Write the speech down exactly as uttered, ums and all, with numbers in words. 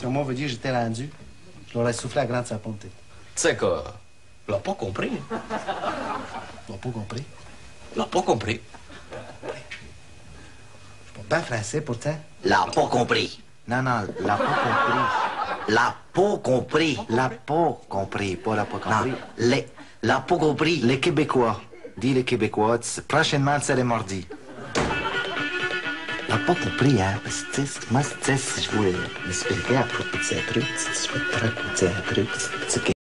que moi, veut dire que j'étais rendu. Je leur ai soufflé à grande saponté. Tu sais quoi? L'a pas compris. Ils n'ont pas compris. L'a pas compris. Je suis pas bien français, pourtant. L'a pas compris. Non, non, l'a pas compris. L'a pas compris. L'a pas compris, pas l'a pas compris. Non, les, l'a pas compris. Les Québécois. Dis les Québécois. tu- Prochainement, c'est les mordis. L'a pas compris, hein? Parce que, tu sais, moi, tu sais, si je voulais m'expliquer à propos de ces trucs, si tu veux te raconter un truc, tu sais,